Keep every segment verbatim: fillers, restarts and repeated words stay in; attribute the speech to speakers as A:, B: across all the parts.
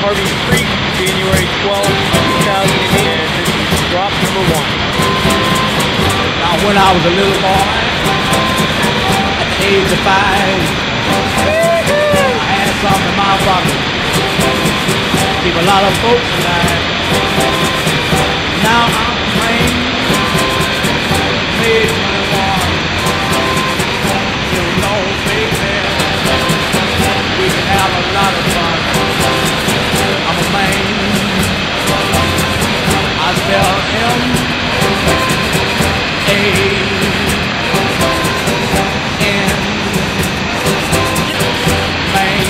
A: Harvey's Creek, January twelfth, two thousand ten. Drop number one.
B: Now, when I was a little boy, at the age of five, I had something in my pocket. Keep a lot of folks alive. Now I'm a man, made twenty-one. You know, baby, we can have a lot of fun. I'm a man. I spell M A N man.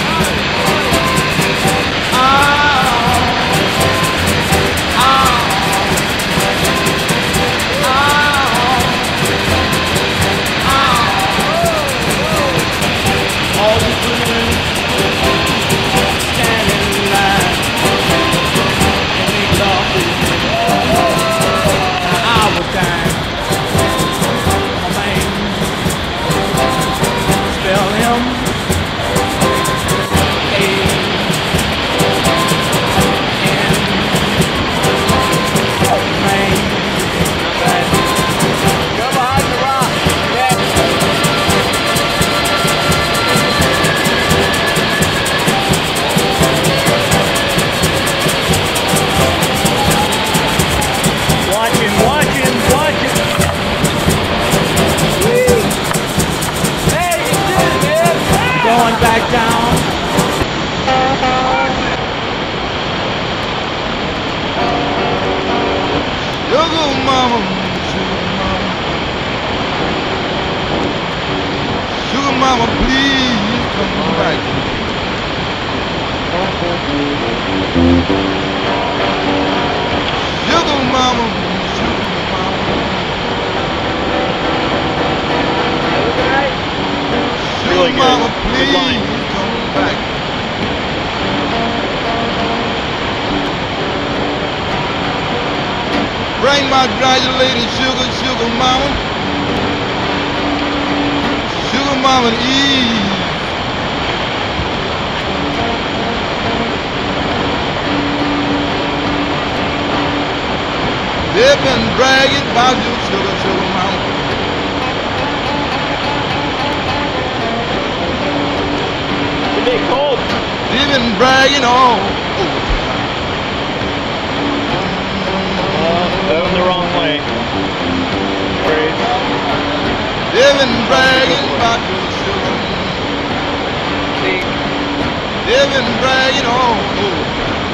B: Going back down.
C: Sugar mama, sugar mama, sugar mama, please come back. Sugar mama, sugar mama, sugar mama, please come back. Bring my graduated sugar, sugar mama, sugar mama and Eve. They've been bragging about you, sugar, sugar mama.
A: It's a bit cold.
C: They've been bragging all over.
A: Going the wrong way. Great.
C: They've been bragging about your sugar. They've been bragging all over.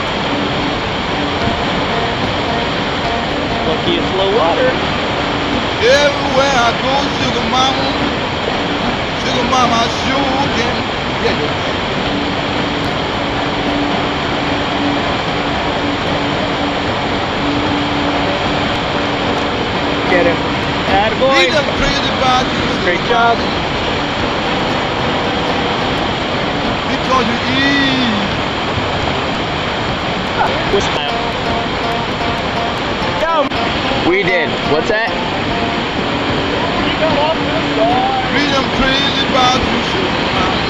A: Lucky it's low water.
C: Everywhere I go, sugar mama, sugar mama, I sure can get you.
A: Get him. Attaboy.
C: We just crazy about you.
A: Great job.
C: Because you eat.
A: Push time. Go.
D: We did. What's that?
C: We just crazy about you, sugar mama.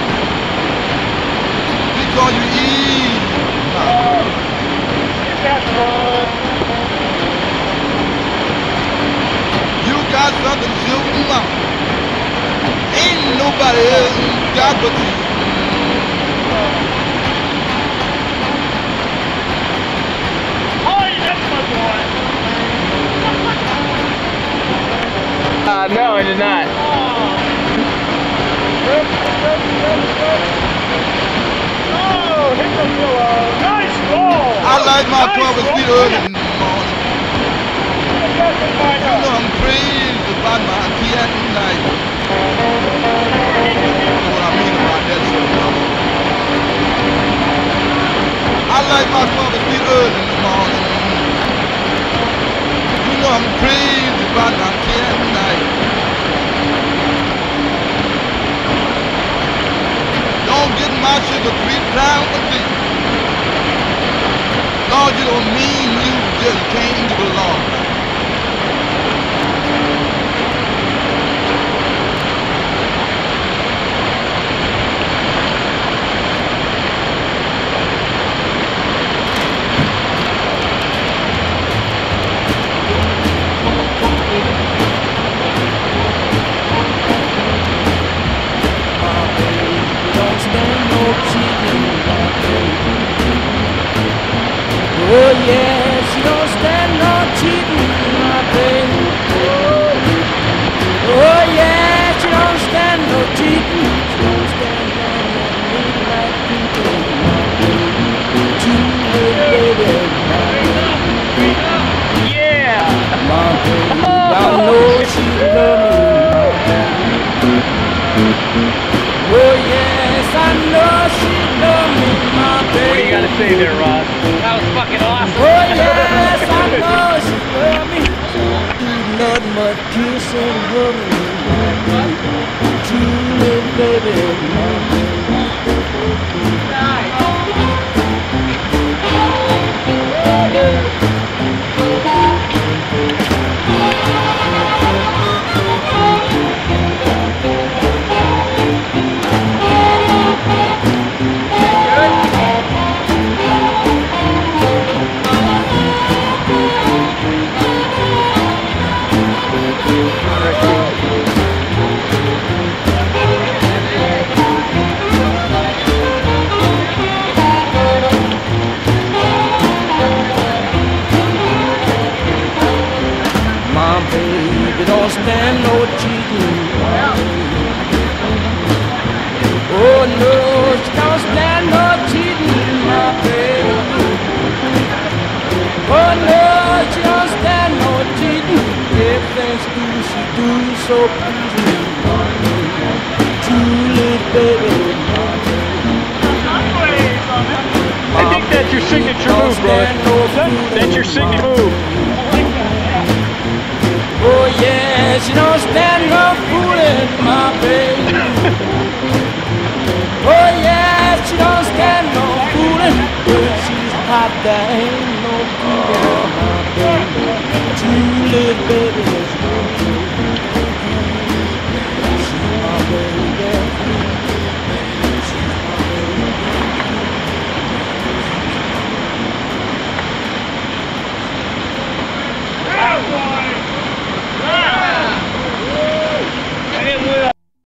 C: Because you eat.
A: That's fun.
C: You got something, sugar mama. Ain't nobody else got but you.
D: Uh, no, I did not.
A: Oh, hit the pillow. Nice roll.
C: I like my
A: nice
C: coffee sweet early in the morning. You know I'm crazy about my tea at night. You know what I mean about that, sugar mama. I like my coffee sweet early in the morning. You know I'm crazy about my tea at night. Don't get my sugar three times a day. Lord, you don't mean you just came to belong.
B: Oh yeah, she don't stand no cheating, my baby. Oh yeah, she don't stand no cheating. She don't stand no midnight creeping, my baby. Too late, baby, my baby.
A: Yeah!
B: My baby, I know she love me, my baby. Oh yes, I know she love me, my baby.
A: What do you gotta say there, Ross? That was fucking awesome.
B: Oh yes, I know she love me. Do nothing but kiss and hug me, my baby. Too late, baby, my baby don't stand no cheating. Oh no, she don't stand no cheating, my baby. Oh no, she don't stand no cheating. Everything she do, she do so pleasing, my baby. Too late, baby, my baby.
A: I think that's your signature move, brother. That's your signature move.
B: Oh yeah, she don't stand no fooling, my baby. Oh yeah, she don't stand no fooling. When she's hot, there ain't no fooling, my baby. Too late, baby.